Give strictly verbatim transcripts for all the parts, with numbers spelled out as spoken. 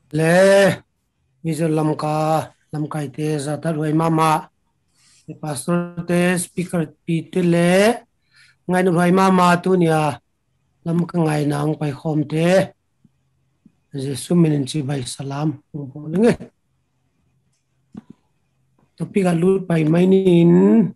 le mizo lamka lamkai te za ta roi mama e pastor te speaker pi te le ngai no roi mama tu nia lam ka ngai nang pai khom te jesu minin chi bai salam bo nge topic alu pai mai nin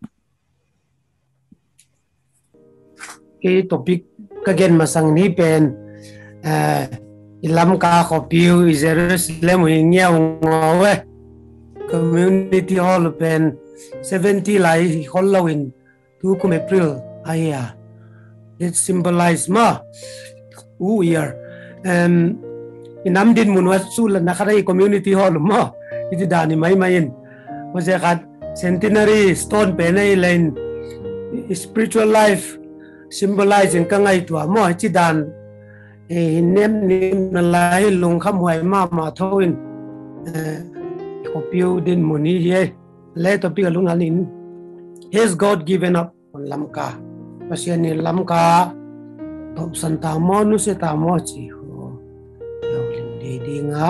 ke topic ka gen masang ni pen eh ilam ka khopiu i Jerusalem wi ngiaw ngawe community hall pen seventy lai Halloween two kum April aya it symbolize ma u year um inam din munwa sul na kharai community hall ma iti dani mai main wase khat centenary stone pe nei line spiritual life symbolizing ka ngai tua mo chi dan e nem nim na lai lung kham huai ma ma thoin kopiu din muni ye le to pi lung anin has God given up on lamka pasian ni lamka to santa mo nu se ta mo chi ho yo ling de di nga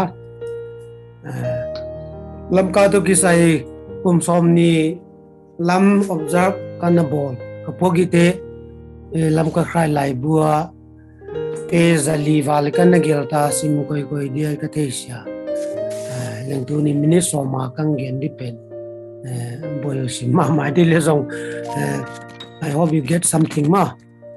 lamka to kisai kum som ni lam observe kana bol kapogi te lam ka khai lai bua te zali wal kan gelta simu koi koi dia ka tesia yang tu ni mini soma kang gen dipen boy si ma ma de le zong I hope you get something ma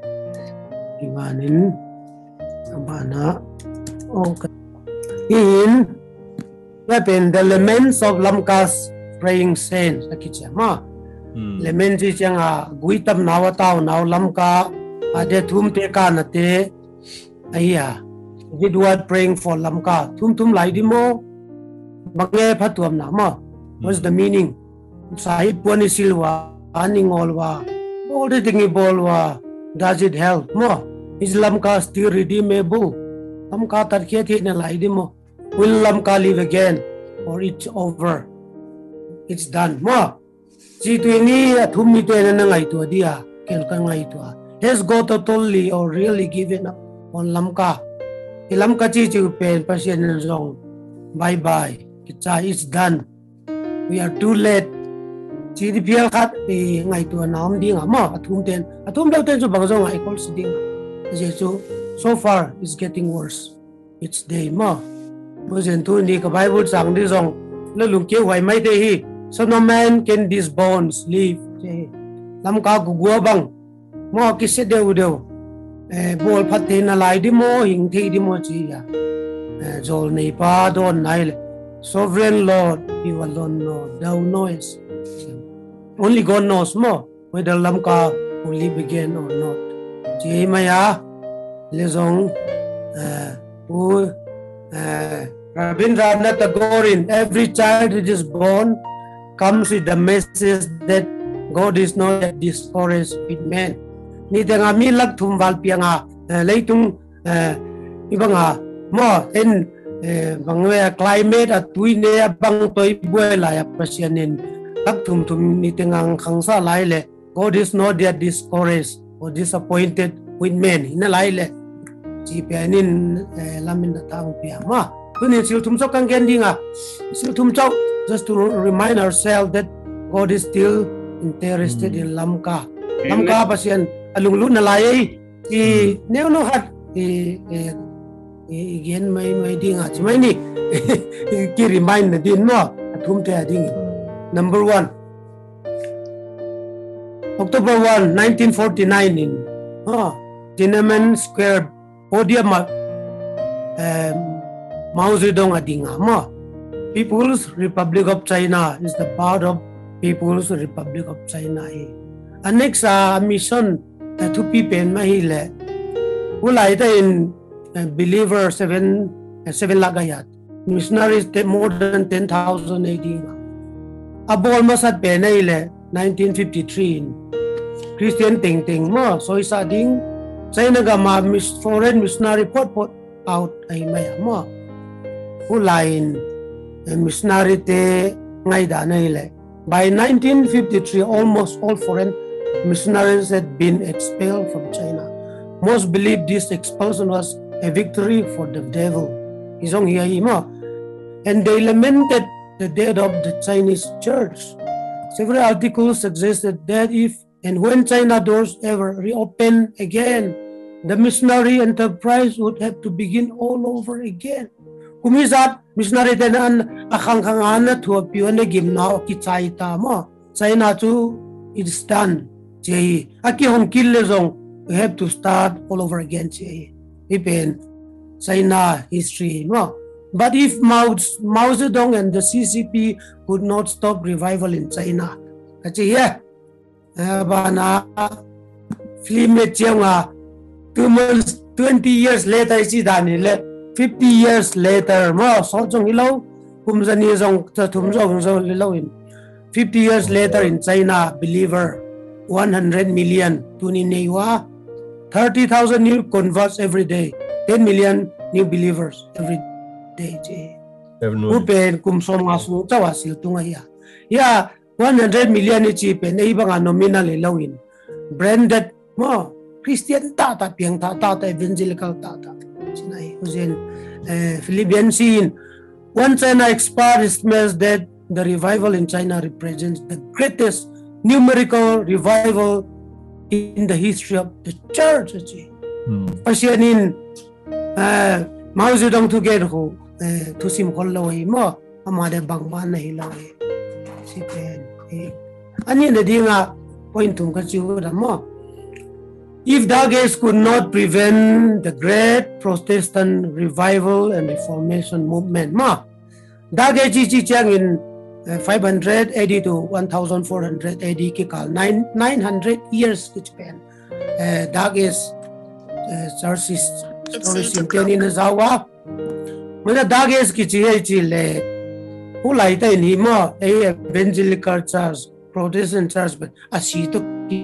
iwanin abana okay in weapon the laments of lamkas praying saints akicha ma laments ji changa guitam nawataw naw lamka ade thum te ka na te aya did what praying for lamka thum thum lai di mo bange phatuam na mo what's the meaning sai poni silwa aningolwa all the thing bolwa does it help mo is lamka still redeemable lamka tar khe thi na lai di mo will lamka live again or it's over it's done mo ji tu ni thum mi te na ngai tu dia kel ka ngai tu has God totally or really given up on lamka ilamka chi chu pen pasien zong bye bye kicha is done we are too late chi di pial khat pe ngai tu nam ding ma athum ten athum dau ten so bang zong ai kol siding jesu so far is getting worse each day ma bozen tu ni ka bible sang di zong le lung ke wai mai te hi so no man can these bones live lamka gu gua bang mo ki se deu deu e bol phatte na lai di mo hing thi di mo chi ya jol nei pa don nai sovereign lord you alone know thou knowest only God knows mo whether lamka will live again or not chi maya le zong u Rabindranath Tagore in every child that is born comes with the message that God is not discouraged with men ni tanga mi lak thum wal pianga leitung ibanga mo en bangwe climate at tuine bang toy buai la ya pasianin lak thum thum ni tanga khangsa lai le God is not yet discouraged or disappointed with men ina lai le chi pianin lamin na tang pia ma tunin sil thum sok kang gendinga sil thum chok just to remind ourselves that God is still interested in lamka lamka pasian alung lu na lai i neu no hat i i gen mai mai ding a chmai ni ki remind na din no thum te ding number one October first nineteen forty-nine in ha Tiananmen Square podium um Mao Zedong adinga ma People's Republic of China is the part of People's Republic of China annex a mission uh, to people mahile ulai ta in uh, believer seven uh, seven lagayat missionaries te more than ten thousand eighty abol masat pe naile nineteen fifty-three in Christian ting ting mo soi sa ding China ga ma mis foreign missionary pot pot out ay maya mo ulai in uh, missionary te ngai da naile by nineteen fifty-three almost all foreign missionaries had been expelled from China. Most believe this expulsion was a victory for the devil. Isong hiya mo and they lamented the death of the Chinese church. Several articles suggested that if and when China doors ever reopen again, the missionary enterprise would have to begin all over again. Kumisat missionary tenan akang kangana to appear na gimna ki China mo China to it's done. Jay aki hong kilezong we have to start all over again. Jay ipen China history mo. But if Mao, Mao Zedong and the C C P could not stop revival in China, kasi yeah, bana film nga twenty years later si Daniel, fifty years later mo so jong ilaw kumzani jong tumjong jong ilaw in fifty years later in China, believer one hundred million tuninaywa, thirty thousand new converts every day, ten million new believers every day. Day, Upen kumsom asu tawasil tungaya. Ya one hundred million ichi pen ay ibang nominal ilawin. Branded mo Christian tata piang tata evangelical tata. Sinay usin Philippians in one China expert estimates that the revival in China represents the greatest numerical revival in the history of the church. Pasianin Mao Zedong together ko to sim kolaway mo amada bangban na hilaway si pen ani na di nga point tum kachiwala mo if Dages could not prevent the great Protestant revival and Reformation movement mo Dages chi chang in five hundred eighty to one thousand four hundred A D kikal nine nine hundred years which pen Dages churches stories in ten in Zawa Muna Dages kichi chile ulai ta ni mo a evangelical church Protestant church but asito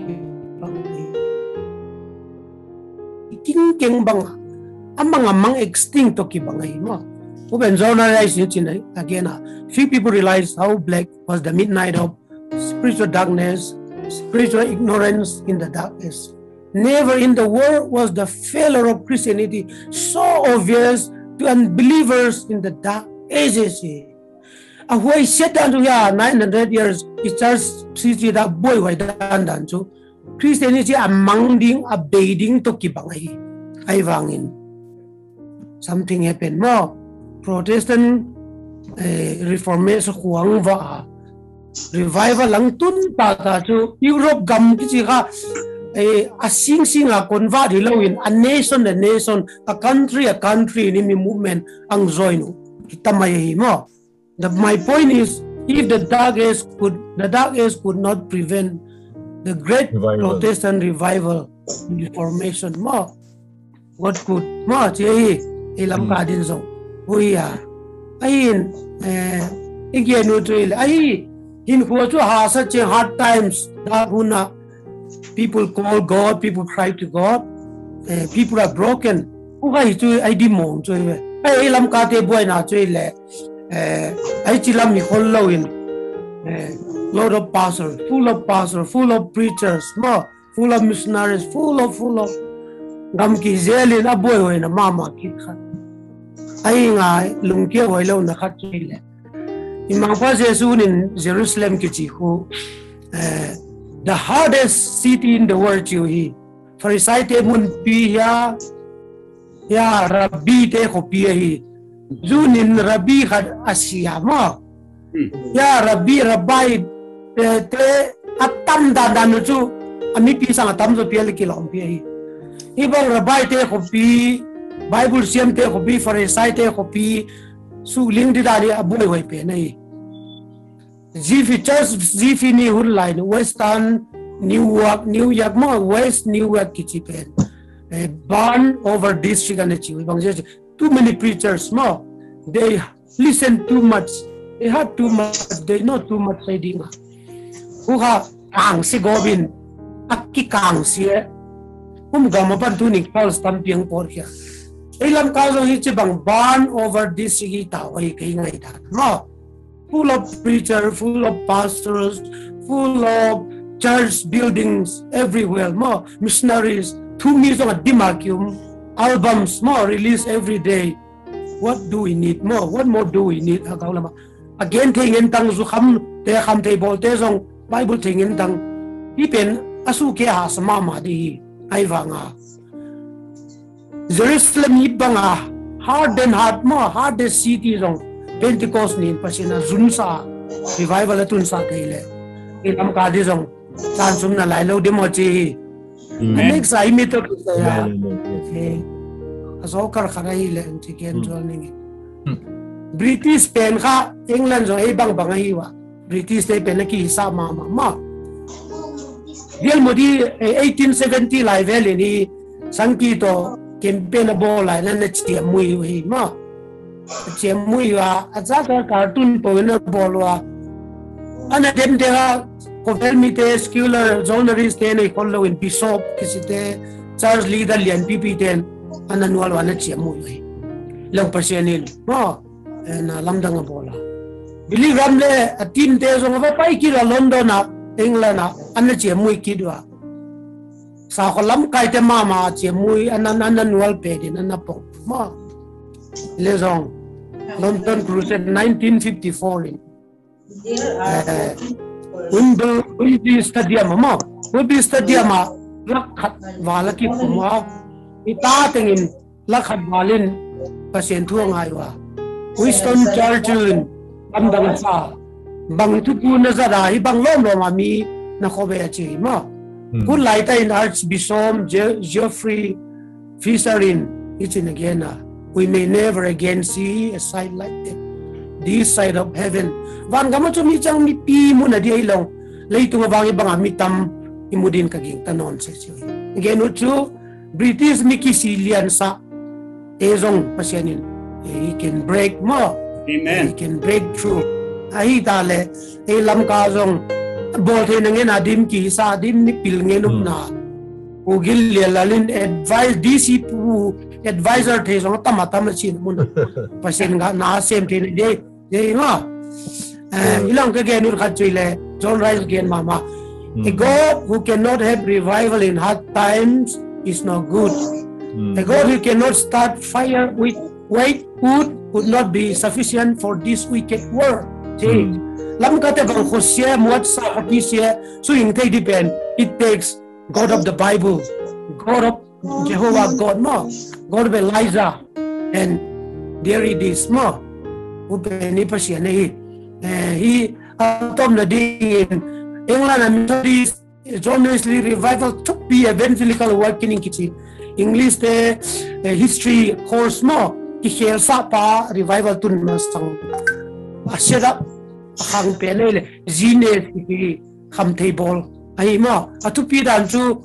king king bang amang amang extinct to ki bangay mo open journalize chin again few people realize how black was the midnight of spiritual darkness, spiritual ignorance in the darkness. Never in the world was the failure of Christianity so obvious to unbelievers in the dark ages. And why said that yeah, nine hundred years, it starts see that boy why dan dan so Christianity among ding abating to kibangay ay wangin. Something happened more. Protestant eh, Reformation huang va revival lang tun pata to Europe gam kichi ka a sing sing a convert in a nation a nation a country a country in the movement ang join kita may mo. My point is if the dark age could the dark age could not prevent the great revival. Protestant revival Reformation mo what could mo che ilam ka din so uya ayin eh again utril ay in ko to ha such hard times da huna people call God, people cry to God, uh, people are broken. Ukai tu ay demon tu ay ilam kate boy na tu le ay chilam ni hollowin lot of pastors, full of pastors, full of preachers, mo, full of missionaries, full of full of gam ki zelin a boy hoy na mama ki khat ay nga lungkia hoy lo na khat le imang pa Jesus in Jerusalem ki chi ko the hardest city in the world you he Pharisee te mun pi ya ya rabbi te ko pi hi zunin rabbi khat asia mo ya rabbi rabbai te te atam da dan chu ami pi sang atam zo pi le kilom pi hi ibang rabbai te ko pi Bible siam te ko pi Pharisee te ko pi su ling di da ri abu hoi pe nei Zifi church Zifi ni hulai Western New York New York mo West New York kichipen born over district and achieve too many preachers mo they listen too much they have too much they know too much idea uha kang si Gobin akki kang si um gama pan tuning Paul stampiang por kya ilam kaso hichi bang born over district ta oi kai ngai ta mo full of preachers, full of pastors, full of church buildings everywhere. More missionaries, two million of Dimakium albums more released every day. what do we need more? What more do we need? Again, thing in tang zu kham te kham te bol te zong Bible thing in tang ipen asu ke ha sama ma di ai wanga Jerusalem ibanga hard and hard more hard the city zong Pentecost ni pasina zunsa revival atun sa kaile ilam ka di zong san sum na lai lo demo chi next I meet to ya aso kar khara hi le chi ken jol ni British pen kha England zo ei bang bang hi wa British te pen ki sa ma ma ma real modi eighteen seventy lai vel ni sangki to campaign bo lai na chi mui hi ma chi mui wa aza ka cartoon po na bolwa ana dem de ha ko vel mi te scholar journalist te nei follow in bishop kisite Charles leader lian pp ten ananual wa na chi mui hi lang persenil ma na lamdang bola bili ramle a team te zo ba pai ki la London na England na an che mui ki dwa sa ko lam kai te mama che mui anan anan wal pe din an po ma le zong London crusade nineteen fifty-four in eh Wimbledon Wimbledon stadium ma Wimbledon stadium ma lakhat wala ki kuma ita tengin lakhat walin pasien thuang ai wa Winston Churchill amdang sa bang itu pun nazara hi bang lom lom ami na khobe achi ma kun laita in Archbishop Geoffrey Fisherin it's in again we may never again see a sight like that this side of heaven van gama chu mi chang mi pi mu na di long leitung bang ibang ami tam imudin kaging tanon se chi again uchu British Mikisilian sa ezong pasyanin he can break more. Amen. He can break through. Ahi tale, he lam kazong bolte nangen adim ki sa adim ni pilngen upna. Ugil lalin advise D C pu advisor the song tamata machin mun. Pasen nga na same thing de de nga. Eh ilang ka genur khatchile John Rice gen mama. A God who cannot have revival in hard times is not good. A God who cannot start fire with Wait, wood would not be sufficient for this wicked world. See, lam kate bang khosya muat sa hapisya so in they depend. It takes God of the Bible, God of Jehovah God mo, God of Elijah, and there it is mo. Upe ni pasya na hi. He atom na din England and Methodist journalistic revival to be evangelical working in kitchen. English the history course mo. Ki sa pa revival tun masang asira hang penele zine ki kham table ai ma atupi dan chu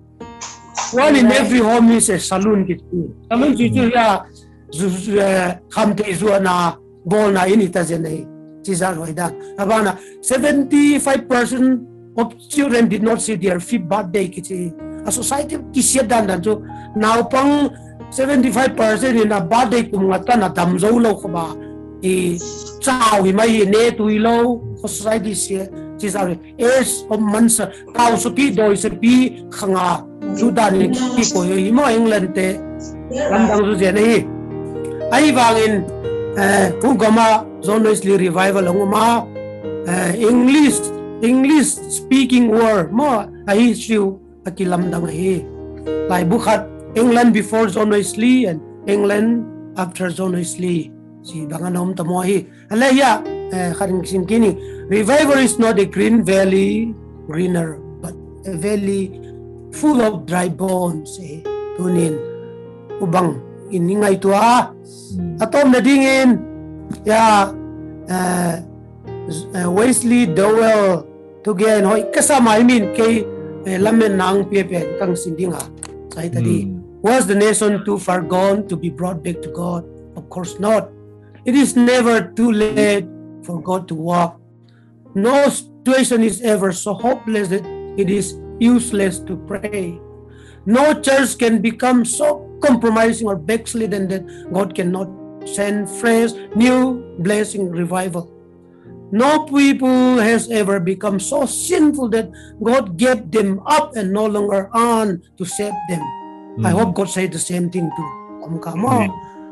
one in every home is a saloon ki tamen ji ju ya kham te zu na bol na ini ta jene ji za roi da abana seventy-five percent of children did not see their fifth birthday ki a society ki sia dan dan chu now pang seventy-five percent in a birthday kumata na damzo lo ba e chao hi mai ne tui lo society se chi sa es of months tao su pi doi se pi khanga sudan ki ko hi mo England te lam dang su je nei ai wangin eh ku gama journalistic revival ngoma English English speaking word mo ai siu akilam dang hi lai bukhat England before John Wesley and England after John Wesley. Si banganom tamohi. Alaya, karing simkini. Revival is not a green valley, greener, but a valley full of dry bones. Eh, tunin. Ubang iningay ito ah. Atom na dingin. Ya, uh, uh, Wesley, Dowell, tugen hoy kasama I mean kay lamen nang pepe kang sindinga. Sa itadi. Was the nation too far gone to be brought back to God? Of course not. It is never too late for God to work. No situation is ever so hopeless that it is useless to pray. No church can become so compromising or backslidden that God cannot send fresh, new blessing revival. No people has ever become so sinful that God gave them up and no longer on to save them. I hope God said the same thing to Omkamo.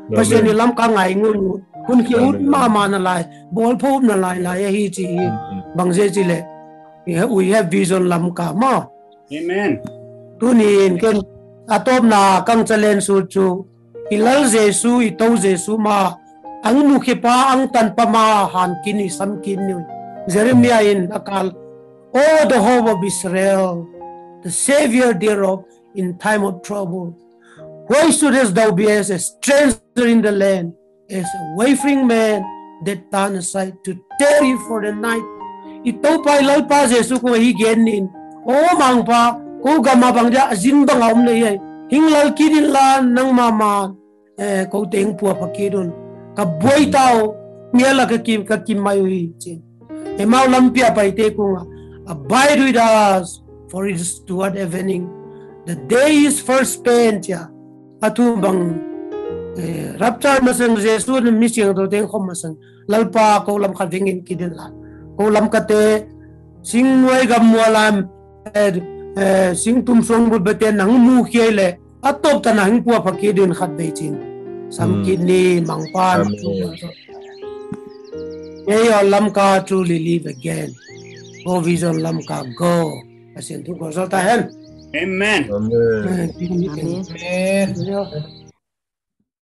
Pasien ni lam ka ngai ngun kun ki ut ma ma na lai bol phop na lai lai hi chi bang je chi le we have vision lam ka ma Amen. tu ni ken atom na kang chalen su chu ilal jesu i to jesu ma ang mu khi pa ang tan pa ma han kin sam kin ni Jeremiah in akal oh the hope of Israel, the savior thereof in time of trouble. Why shouldest thou be as a stranger in the land, as a wayfaring man that turn aside to tarry for the night? Ito pa ilal pa Jesu ko higenin. O mang pa, ko gama bang dia azin bang om na yay. Hinglal kidin lan ng mama eh ko teng pu pakidon. Kaboy tao miala ka kim ka kim mayo chin. E mau lampia pa ite ko nga. Abide with us, for it is toward evening. The day is first spent ya. Atu bang eh, rapture masang Jesu na missing to teng ko masang lalpa ko lam ka vingin kidin lan. Ko lam ka te singway gamwalam eh, eh, sing tum song bud beten nang mu khiele atop ta nang pu pakidin khat bechin sam kidni mangpan ye lam ka truly live again. Go vision lam ka go asin tu ko ta hen. Amen. Amen. Amen.